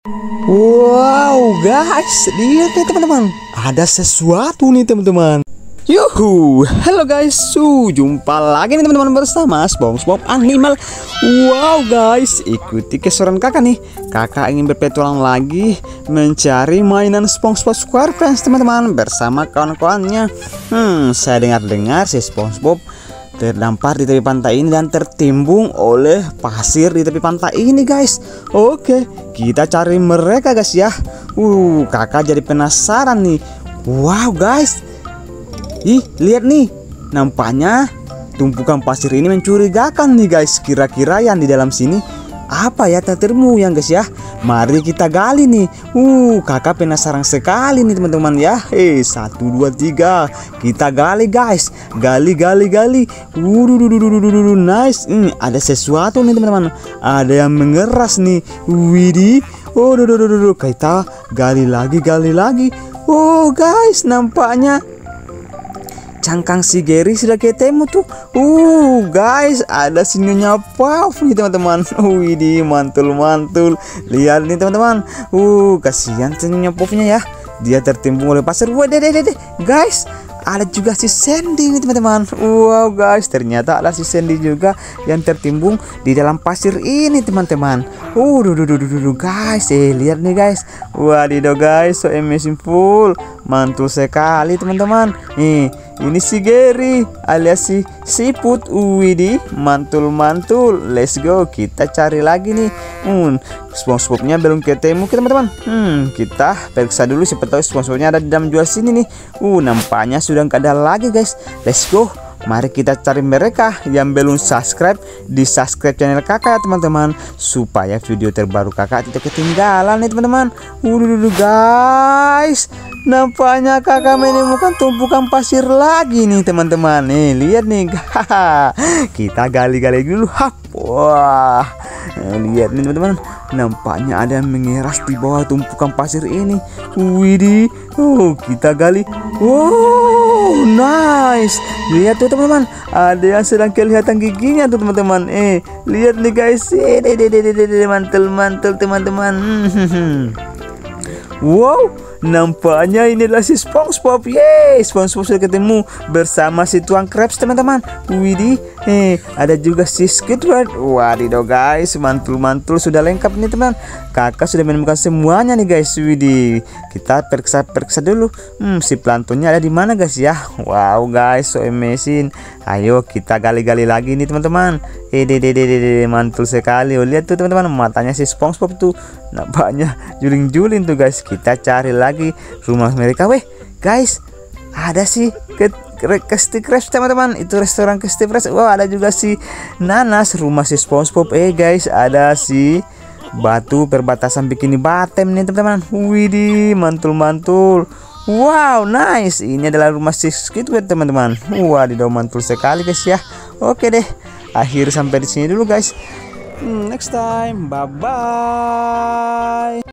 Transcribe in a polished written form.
Wow guys, lihat nih teman-teman, ada sesuatu nih teman-teman. Yuhu, halo guys, jumpa lagi nih teman-teman bersama SpongeBob Animal. Wow guys, ikuti keseruan kakak nih. Kakak ingin berpetualang lagi mencari mainan SpongeBob SquarePants teman-teman bersama kawan-kawannya. Saya dengar-dengar si SpongeBob terdampar di tepi pantai ini dan tertimbung oleh pasir di tepi pantai ini guys. Oke, kita cari mereka guys ya. Kakak jadi penasaran nih. Wow guys, lihat nih, nampaknya tumpukan pasir ini mencurigakan nih guys. Kira-kira yang di dalam sini apa ya termu yang guys ya? Mari kita gali nih. Kakak penasaran sekali nih teman-teman ya. 1, 2, 3, kita gali guys. Gali. Nice. Ada sesuatu nih teman-teman. Ada yang mengeras nih. Widih. Kita gali lagi. Oh guys, nampaknya cangkang si Gary sudah ketemu tuh. Guys, ada si Nyonya Puff nih teman-teman. Widih, mantul. Lihat nih teman-teman. Kasihan si Nyonya Puffnya ya. Dia tertimbung oleh pasir. Guys, ada juga si Sandy nih teman-teman. Wow guys, ternyata ada si Sandy juga yang tertimbung di dalam pasir ini teman-teman. Guys, lihat nih guys. Wadidaw guys, so amazing full. Mantul sekali teman-teman. Ini si Gary alias si siput. Widih, mantul. Let's go, kita cari lagi nih. SpongeBobnya belum ketemu teman-teman. Kita periksa dulu siapa tahu SpongeBobnya ada di dalam jual sini nih. Nampaknya sudah nggak ada lagi guys. Let's go, mari kita cari mereka. Yang belum subscribe, di subscribe channel kakak ya teman-teman, supaya video terbaru kakak tidak ketinggalan nih teman-teman. Guys, nampaknya kakak menemukan tumpukan pasir lagi nih teman-teman. Lihat nih. Kita gali dulu. Wah, lihat nih teman-teman, nampaknya ada yang mengeras di bawah tumpukan pasir ini. Widih. Kita gali. Nice. Lihat tuh teman-teman, ada yang sedang kelihatan giginya tuh teman-teman. Lihat nih guys. Mantul teman-teman. Wow, nampaknya ini adalah si SpongeBob. SpongeBob sudah ketemu bersama si Tuan Krabs teman-teman. Widih, ada juga si Squidward. Wadidaw guys, mantul sudah lengkap nih teman. Kakak sudah menemukan semuanya nih guys. Widih, kita periksa dulu. Si planktonnya ada di mana guys ya? Wow guys, so amazing. Ayo kita gali lagi nih teman-teman. Mantul sekali. Lihat tuh teman-teman, matanya si SpongeBob tuh nampaknya juling tuh guys. Kita cari lagi rumah mereka. Guys, ada si Krusty Krab teman-teman. Itu restoran Krusty Krab. Ada juga si Nanas, rumah si SpongeBob. Guys, ada si batu perbatasan Bikini Bottom nih teman-teman. Widih, mantul. Wow, nice. Ini adalah rumah si Squidward teman-teman. Wadidaw, mantul sekali guys ya. Oke deh, akhir sampai di sini dulu guys. Next time, bye bye.